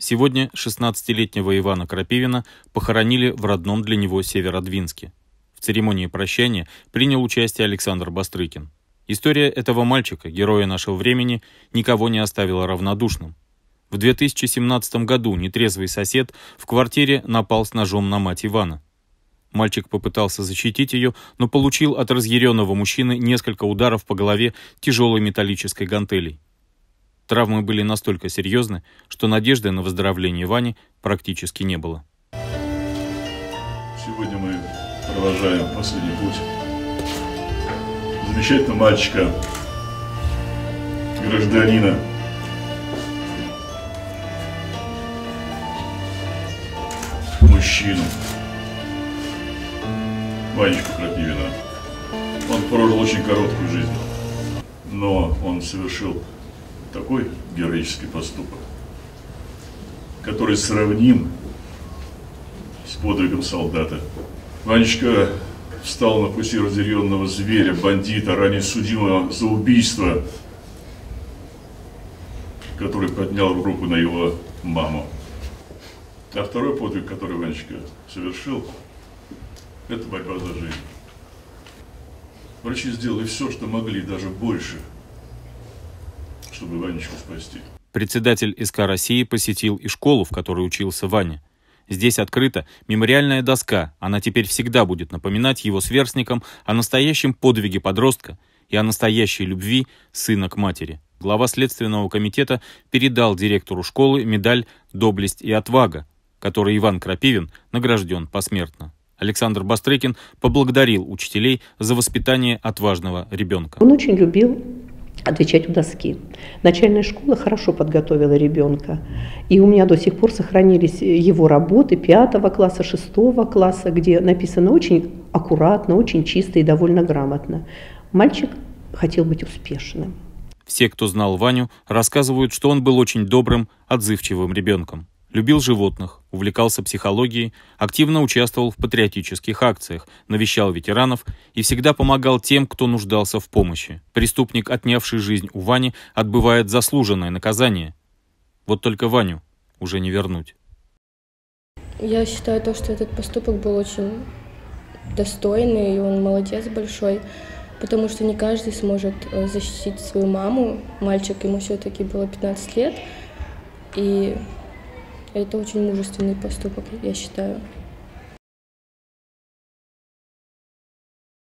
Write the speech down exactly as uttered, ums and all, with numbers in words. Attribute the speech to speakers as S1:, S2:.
S1: Сегодня шестнадцатилетнего Ивана Крапивина похоронили в родном для него Северодвинске. В церемонии прощания принял участие Александр Бастрыкин. История этого мальчика, героя нашего времени, никого не оставила равнодушным. В две тысячи семнадцатом году нетрезвый сосед в квартире напал с ножом на мать Ивана. Мальчик попытался защитить ее, но получил от разъяренного мужчины несколько ударов по голове тяжелой металлической гантелей. Травмы были настолько серьезны, что надежды на выздоровление Вани практически не было.
S2: Сегодня мы провожаем последний путь замечательного мальчика, гражданина, мужчину, Ванечку Крапивина. Он прожил очень короткую жизнь, но он совершил такой героический поступок, который сравним с подвигом солдата. Ванечка встал на пути разъяренного зверя, бандита, ранее судимого за убийство, который поднял руку на его маму. А второй подвиг, который Ванечка совершил, это борьба за жизнь. Врачи сделали все, что могли, даже больше, чтобы Ванечку спасти.
S1: Председатель эс ка России посетил и школу, в которой учился Ваня. Здесь открыта мемориальная доска, она теперь всегда будет напоминать его сверстникам о настоящем подвиге подростка и о настоящей любви сына к матери. Глава Следственного комитета передал директору школы медаль «Доблесть и отвага», которой Иван Крапивин награжден посмертно. Александр Бастрыкин поблагодарил учителей за воспитание отважного ребенка.
S3: Он очень любил отвечать у доски. Начальная школа хорошо подготовила ребенка. И у меня до сих пор сохранились его работы пятого класса, шестого класса, где написано очень аккуратно, очень чисто и довольно грамотно. Мальчик хотел быть успешным.
S1: Все, кто знал Ваню, рассказывают, что он был очень добрым, отзывчивым ребенком. Любил животных, увлекался психологией, активно участвовал в патриотических акциях, навещал ветеранов и всегда помогал тем, кто нуждался в помощи. Преступник, отнявший жизнь у Вани, отбывает заслуженное наказание. Вот только Ваню уже не вернуть.
S4: Я считаю, то, что этот поступок был очень достойный, и он молодец большой, потому что не каждый сможет защитить свою маму. Мальчик, ему все-таки было пятнадцать лет, и это очень мужественный поступок, я считаю.